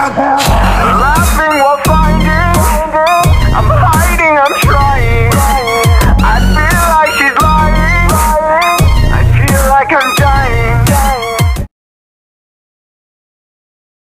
I'm laughing while finding, I'm hiding, I'm trying. I feel like she's lying, I feel like I'm dying.